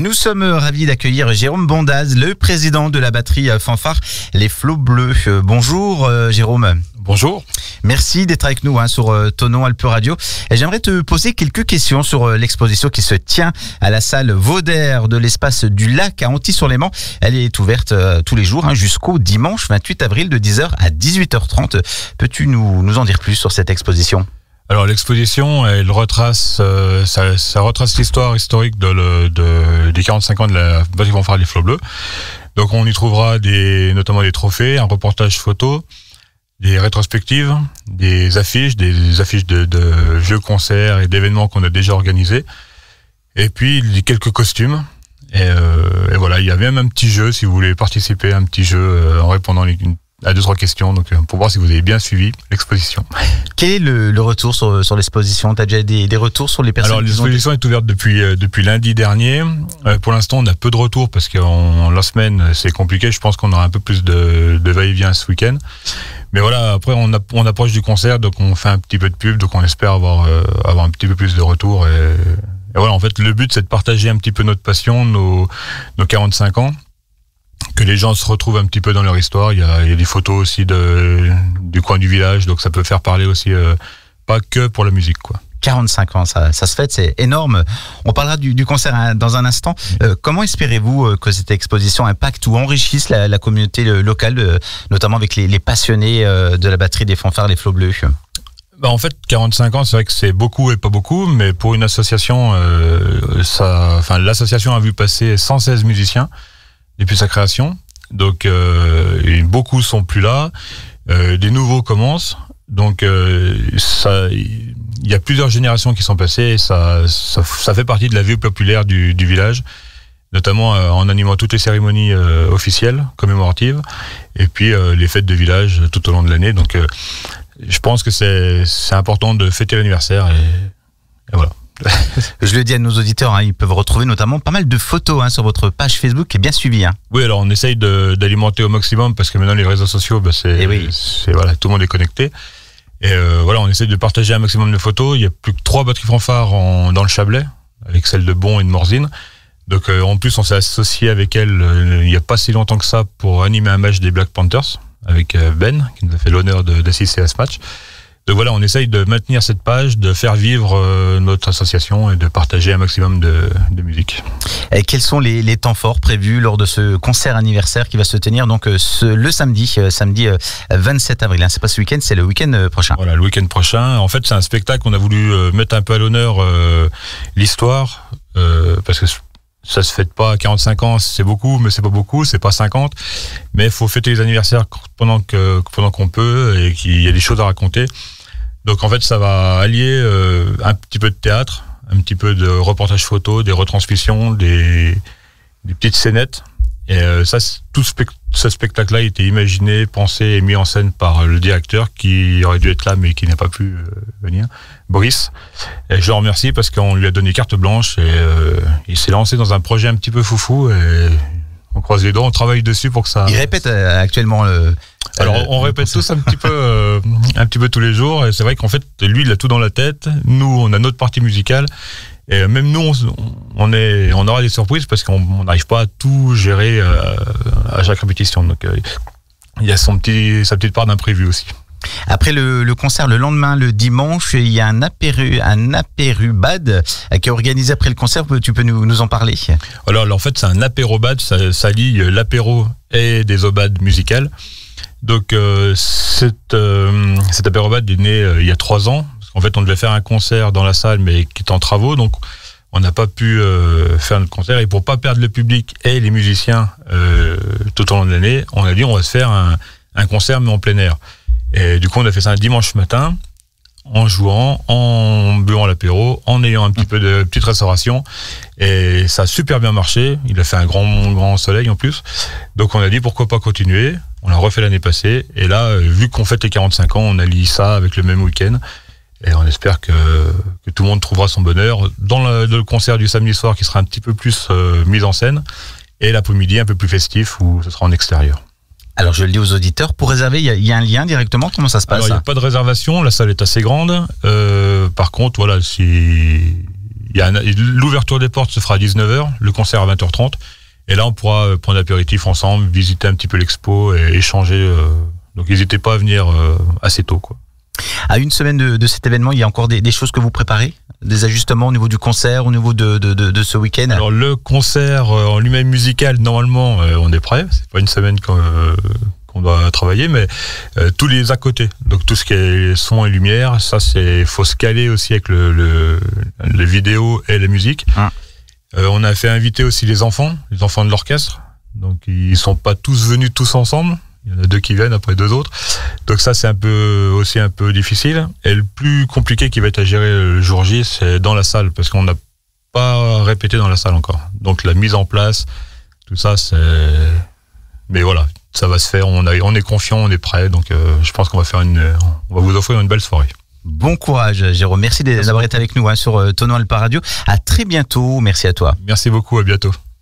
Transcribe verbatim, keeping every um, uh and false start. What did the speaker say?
nous sommes ravis d'accueillir Jérôme Bondaz, le président de la batterie fanfare Les Flots Bleus. Bonjour Jérôme. Bonjour. Merci d'être avec nous hein, sur euh, Tonon Alpe Radio. Et j'aimerais te poser quelques questions sur euh, l'exposition qui se tient à la salle Vaudère de l'espace du Lac à Anthy-sur-Léman. Elle est ouverte euh, tous les jours hein, jusqu'au dimanche vingt-huit avril de dix heures à dix-huit heures trente. Peux-tu nous, nous en dire plus sur cette exposition ? Alors l'exposition, elle retrace, euh, ça, ça retrace l'histoire historique de le, de, des quarante-cinq ans de la batterie fanfare Les Flots Bleus. Donc on y trouvera des, notamment des trophées, un reportage photo, des rétrospectives, des affiches, des affiches de, de vieux concerts et d'événements qu'on a déjà organisés, et puis quelques costumes. Et, euh, et voilà, il y a même un petit jeu si vous voulez participer à un petit jeu euh, en répondant à deux trois questions, donc pour voir si vous avez bien suivi l'exposition. Quel est le, le retour sur, sur l'exposition ? Tu as déjà des, des retours sur les personnes? Alors l'exposition ont... est ouverte depuis, euh, depuis lundi dernier. Euh, pour l'instant, on a peu de retours parce qu'en la semaine, c'est compliqué. Je pense qu'on aura un peu plus de, de va-et-vient ce week-end. Mais voilà, après on, a, on approche du concert, donc on fait un petit peu de pub, donc on espère avoir, euh, avoir un petit peu plus de retours. Et, et voilà, en fait, le but, c'est de partager un petit peu notre passion, nos, nos quarante-cinq ans, que les gens se retrouvent un petit peu dans leur histoire. Il y a, il y a des photos aussi de, du coin du village, donc ça peut faire parler aussi, euh, pas que pour la musique, quoi. quarante-cinq ans, ça, ça se fête, c'est énorme. On parlera du, du concert hein, dans un instant. Euh, comment espérez-vous euh, que cette exposition impacte ou enrichisse la, la communauté locale, euh, notamment avec les, les passionnés euh, de la batterie des fanfares Les Flots Bleus ? Bah en fait, quarante-cinq ans, c'est vrai que c'est beaucoup et pas beaucoup, mais pour une association, euh, ça, enfin, l'association a vu passer cent seize musiciens depuis sa création. Donc, euh, et beaucoup sont plus là. Euh, des nouveaux commencent. Donc, euh, ça, il y a plusieurs générations qui sont passées. Et ça, ça, ça fait partie de la vie populaire du, du village, notamment euh, en animant toutes les cérémonies euh, officielles, commémoratives, et puis euh, les fêtes de village tout au long de l'année. Donc, euh, je pense que c'est, c'est important de fêter l'anniversaire et, et voilà. Je le dis à nos auditeurs, hein, ils peuvent retrouver notamment pas mal de photos hein, sur votre page Facebook qui est bien suivie. Hein. Oui, alors on essaye de, d'alimenter au maximum parce que maintenant les réseaux sociaux, bah, c'est, oui. c'est voilà, tout le monde est connecté. Et euh, voilà, on essaye de partager un maximum de photos. Il y a plus que trois batteries fanfares en, dans le Chablais, avec celles de Bon et de Morzine. Donc euh, en plus, on s'est associé avec elles euh, il n'y a pas si longtemps que ça pour animer un match des Black Panthers avec euh, Ben, qui nous a fait l'honneur de, d'assister à ce match. Donc voilà, on essaye de maintenir cette page, de faire vivre euh, notre association et de partager un maximum de, de musique. Et quels sont les, les temps forts prévus lors de ce concert anniversaire qui va se tenir donc ce, le samedi, euh, samedi euh, vingt-sept avril hein. C'est pas ce week-end, c'est le week-end euh, prochain. Voilà, le week-end prochain. En fait, c'est un spectacle. On a voulu euh, mettre un peu à l'honneur euh, l'histoire, euh, parce que ça se fête pas à quarante-cinq ans, c'est beaucoup, mais c'est pas beaucoup, c'est pas cinquante. Mais il faut fêter les anniversaires pendant que pendant qu'on peut et qu'il y a des choses à raconter. Donc en fait, ça va allier euh, un petit peu de théâtre, un petit peu de reportage photo, des retransmissions, des, des petites scénettes. Et euh, ça, tout ce, ce spectacle-là a été imaginé, pensé et mis en scène par le directeur qui aurait dû être là mais qui n'a pas pu euh, venir, Brice. Et je le remercie parce qu'on lui a donné carte blanche et euh, il s'est lancé dans un projet un petit peu foufou et on croise les doigts, on travaille dessus pour que ça... Il répète euh, actuellement le... Alors on répète tous un petit peu, euh, un petit peu tous les jours et c'est vrai qu'en fait lui il a tout dans la tête, nous on a notre partie musicale. Et même nous, on, on, est, on aura des surprises parce qu'on n'arrive pas à tout gérer euh, à chaque répétition. Donc, euh, il y a son petit, sa petite part d'imprévu aussi. Après le, le concert, le lendemain, le dimanche, il y a un apéru, un apérubad qui est organisé après le concert. Tu peux nous, nous en parler ? Alors, alors, en fait, c'est un apérobad. Ça, ça lie l'apéro et des obades musicales. Donc, euh, cet, euh, cet apérobad est né euh, il y a trois ans. En fait, on devait faire un concert dans la salle, mais qui est en travaux, donc on n'a pas pu euh, faire notre concert. Et pour pas perdre le public et les musiciens euh, tout au long de l'année, on a dit on va se faire un, un concert, mais en plein air. Et du coup, on a fait ça un dimanche matin, en jouant, en buvant l'apéro, en ayant un petit peu de petite restauration. Et ça a super bien marché. Il a fait un grand, grand soleil en plus. Donc on a dit pourquoi pas continuer. On l'a refait l'année passée. Et là, vu qu'on fête les quarante-cinq ans, on a lié ça avec le même week-end. Et on espère que, que tout le monde trouvera son bonheur dans le, le concert du samedi soir qui sera un petit peu plus euh, mis en scène et l'après-midi un peu plus festif où ce sera en extérieur. Alors je le dis aux auditeurs, pour réserver, il y, y a un lien directement, comment ça se passe ? Alors il n'y a pas de réservation, la salle est assez grande. Euh, par contre, voilà, si il y a un, l'ouverture des portes se fera à dix-neuf heures, le concert à vingt heures trente. Et là, on pourra prendre l'apéritif ensemble, visiter un petit peu l'expo et échanger. Euh, donc, n'hésitez pas à venir euh, assez tôt, quoi. À une semaine de, de cet événement, il y a encore des, des choses que vous préparez? Des ajustements au niveau du concert, au niveau de, de, de, de ce week-end? Alors, le concert euh, en lui-même musical, normalement, euh, on est prêt. C'est pas une semaine qu'on, euh, qu'on doit travailler, mais euh, tous les à côté. Donc, tout ce qui est son et lumière, ça, c'est faut se caler aussi avec le, le, les vidéos et la musique. Ah. Euh, on a fait inviter aussi les enfants, les enfants de l'orchestre. Donc, ils sont pas tous venus tous ensemble. Il y en a deux qui viennent, après deux autres. Donc ça, c'est un peu aussi un peu difficile. Et le plus compliqué qui va être à gérer le jour J, c'est dans la salle, parce qu'on n'a pas répété dans la salle encore. Donc la mise en place, tout ça, c'est... Mais voilà, ça va se faire. On, a, on est confiant, on est prêt. Donc euh, je pense qu'on va faire une, on va vous offrir une belle soirée. Bon courage, Jérôme. Merci d'avoir été avec nous hein, sur Tonon Alpa Radio. À très bientôt. Merci à toi. Merci beaucoup. À bientôt.